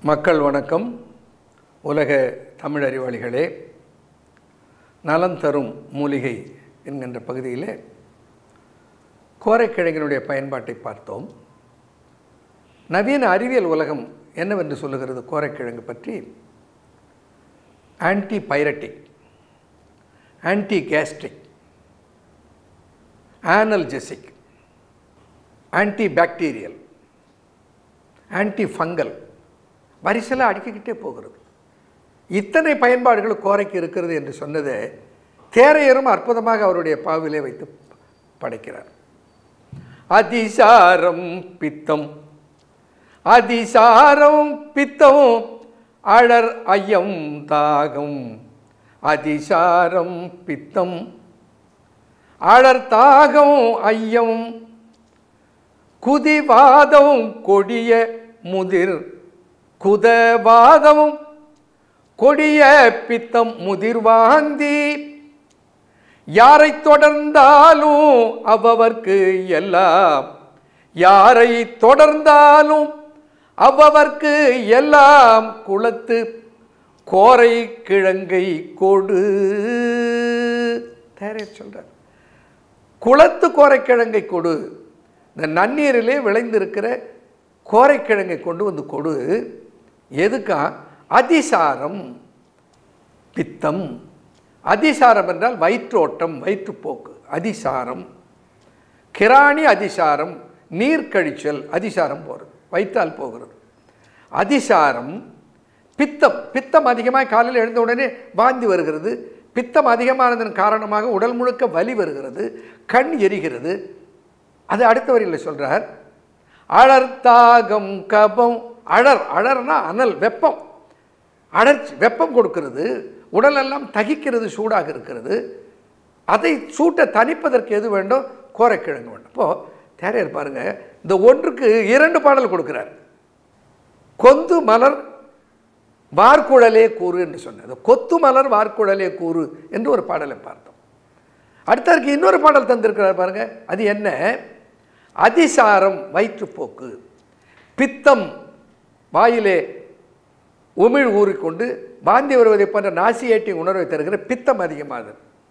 மக்கள் வணக்கம். உலக தமிழ் அறிவாளிகளே, நலம் தரும் மூலிகை என்கின்ற பகுதியில் கோரைக்கிழங்கினுடைய பயன்பாட்டை பார்த்தோம். நவீன அறிவியல் உலகம் என்னவென்று சொல்லுகிறது கோரைக்கிழங்கு பற்றி? Antipyretic, anti gastric, analgesic, antibacterial, antifungal வரிசையில் அடுக்கிக்கிட்டே போகிறது. இத்தனை பயன்பாடுகள் கோரைக்கு இருக்கிறது என்று சொன்னதை தேரையரும் அற்புதமாக அவருடைய பாவிலே வைத்து படைக்கிறார். அதிசாரம் பித்தம், அதிசாரம் பித்தம், அழற் ஐயம் தாகம், அதிசாரம் பித்தம், அழற் தாகம் ஐயம், குதிவாதம் கொடிய முதிர், குதவாதமும் கொடிய பித்தம் முதிர்வாந்தி, யாரை தொடர்ந்தாலும் அவ்வவர்க்கு எல்லாம், யாரை தொடர்ந்தாலும் அவ்வவர்க்கு எல்லாம், குளத்து கோரை கிழங்கை கொடு. தேரையர் சொல்றார், குளத்து கோரைக்கிழங்கை கொடு. இந்த நன்னீரிலே விளைந்திருக்கிற கோரைக்கிழங்கை கொண்டு வந்து கொடு. எதுக்கா? அதிசாரம் பித்தம். அதிசாரம் என்றால் வயிற்றோட்டம், வயிற்றுப்போக்கு. அதிசாரம் கிராணி, அதிசாரம் நீர்க்கழிச்சல், அதிசாரம் போகிறது, வயிற்றால் போகிறது. அதிசாரம் பித்தம், பித்தம் அதிகமாக காலையில் எழுந்த உடனே வாந்தி வருகிறது. பித்தம் அதிகமானதன் காரணமாக உடல் முழுக்க வலி வருகிறது, கண் எரிகிறது. அது அடுத்த வரியில் சொல்றார். அழற்தாகம் கபம், அழற், அழர்னா அனல், வெப்பம், அழற்சி, வெப்பம் கொடுக்கிறது, உடலெல்லாம் தகிக்கிறது, சூடாக இருக்கிறது. அதை சூட்டை தணிப்பதற்கு எது வேண்டும்? கோரைக்கிழங்கு வேண்டும். இப்போது தேரையர் பாருங்க, இந்த ஒன்றுக்கு 2 பாடல் கொடுக்கிறார். கொந்து மலர் வார்குழலே கூறு என்று சொன்னது, கொத்து மலர் வார்குழலே கூறு என்று ஒரு பாடலை பார்த்தோம். அடுத்ததற்கு இன்னொரு பாடல் தந்திருக்கிறார் பாருங்க. அது என்ன? அதிசாரம் வயிற்றுப்போக்கு, பித்தம் வாயிலே உமிழ் ஊறிக்கொண்டு வாந்தி வருவதை போன்ற நாசியேட்டி உணர்வை தருகிற பித்தம் அதிகமாகுது.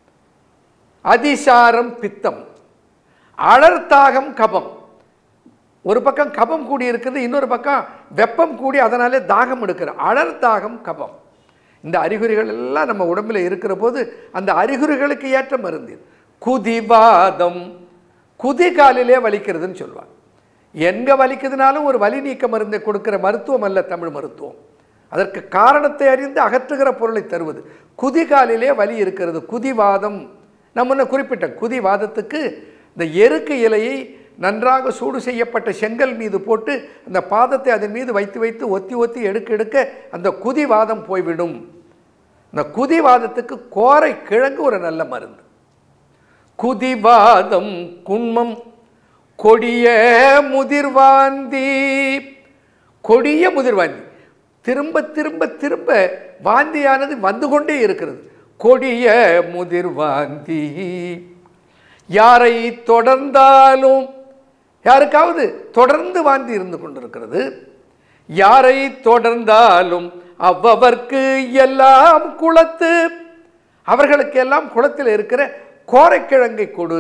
அதிசாரம் பித்தம், அழற்தாகம் கபம். ஒரு பக்கம் கபம் கூடி இருக்குது, இன்னொரு பக்கம் வெப்பம் கூடி அதனாலே தாகம் எடுக்கிற அழற்தாகம் கபம். இந்த அறிகுறிகள் எல்லாம் நம்ம உடம்பில் இருக்கிற போது அந்த அறிகுறிகளுக்கு ஏற்ற மருந்து. குதிவாதம், குதிகாலிலே வலிக்கிறதுன்னு சொல்லுவாங்க. எங்கே வலிக்குதுனாலும் ஒரு வலி நீக்க மருந்தை கொடுக்கிற மருத்துவம் அல்ல தமிழ் மருத்துவம். அதற்கு காரணத்தை அறிந்து அகற்றுகிற பொருளை தருவது. குதிகாலிலே வலி இருக்கிறது, குதிவாதம். நம்ம முன்ன குறிப்பிட்ட குதிவாதத்துக்கு இந்த எருக்கு இலையை நன்றாக சூடு செய்யப்பட்ட செங்கல் மீது போட்டு அந்த பாதத்தை அதன் மீது வைத்து வைத்து ஒத்தி ஒத்தி எடுக்க எடுக்க அந்த குதிவாதம் போய்விடும். இந்த குதிவாதத்துக்கு கோரை கிழங்கு ஒரு நல்ல மருந்து. குதிவாதம் குன்மம் கொடிய முதிர்வாந்தி, கொடிய முதிர்வாந்தி, திரும்ப திரும்ப திரும்ப வாந்தியானது வந்து கொண்டே இருக்கிறது. கொடிய முதிர்வாந்தி, யாரை தொடர்ந்தாலும், யாருக்காவது தொடர்ந்து வாந்தி இருந்து கொண்டிருக்கிறது. யாரை தொடர்ந்தாலும் அவ்வவர்க்கு எல்லாம் குளத்து, அவர்களுக்கு எல்லாம் குளத்தில் இருக்கிற கோரைக்கிழங்கை கொடு.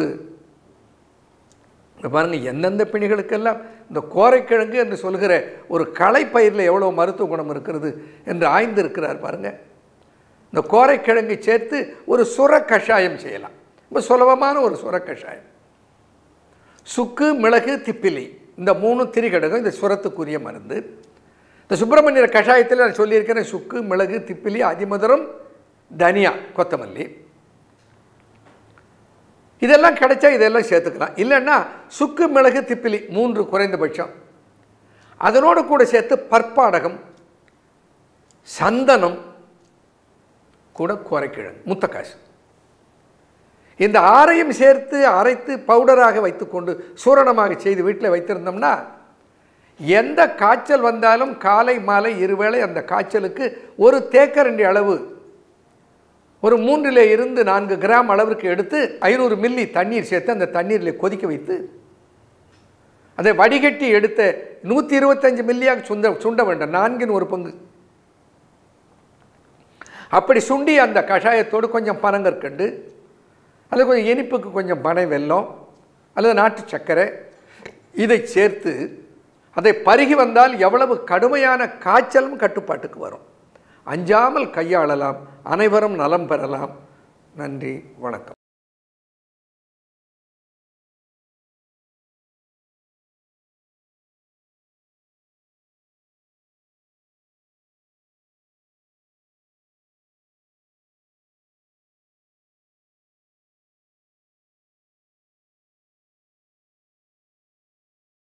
பாருங்க, எந்தெந்த பிணிகளுக்கெல்லாம் இந்த கோரைக்கிழங்கு என்று சொல்கிற ஒரு களைப்பயிரில் எவ்வளோ மருத்துவ குணம் இருக்கிறது என்று ஆய்ந்து இருக்கிறார் பாருங்க. இந்த கோரைக்கிழங்கை சேர்த்து ஒரு சுர கஷாயம் செய்யலாம். ரொம்ப சுலபமான ஒரு சுர கஷாயம். சுக்கு, மிளகு, திப்பிலி, இந்த 3 திரிகடகம் இந்த சுரத்துக்குரிய மருந்து. இந்த சுப்பிரமணியர் கஷாயத்தில் நான் சொல்லியிருக்கிறேன். சுக்கு, மிளகு, திப்பிலி, அதிமதுரம், தனியா, கொத்தமல்லி, இதெல்லாம் கிடைச்சா இதெல்லாம் சேர்த்துக்கலாம். இல்லைன்னா சுக்கு, மிளகு, திப்பிலி 3 குறைந்தபட்சம். அதனோடு கூட சேர்த்து பற்பாடகம், சந்தனம், கூட கோரைக்கிழங்கு, முத்தக்காசு, இந்த 6ஐயும் சேர்த்து அரைத்து பவுடராக வைத்துக்கொண்டு சூரணமாக செய்து வீட்டில் வைத்திருந்தோம்னா எந்த காய்ச்சல் வந்தாலும் காலை மாலை இருவேளை அந்த காய்ச்சலுக்கு ஒரு தேக்கரண்டி அளவு, ஒரு 3 to 4 கிராம் அளவிற்கு எடுத்து 500 மில்லி தண்ணீர் சேர்த்து அந்த தண்ணீரில் கொதிக்க வைத்து அதை வடிகட்டி எடுத்த 125 மில்லியாக சுண்ட வேண்டும், 1/4 அப்படி சுண்டி அந்த கஷாயத்தோடு கொஞ்சம் பனங்கற்கண்டு அல்லது கொஞ்சம் இனிப்புக்கு கொஞ்சம் பனை வெல்லம் அல்லது நாட்டு சர்க்கரை இதை சேர்த்து அதை பருகி வந்தால் எவ்வளவு கடுமையான காய்ச்சலும் கட்டுப்பாட்டுக்கு வரும். அஞ்சாமல் கையாளலாம். அனைவரும் நலம் பெறலாம். நன்றி, வணக்கம்.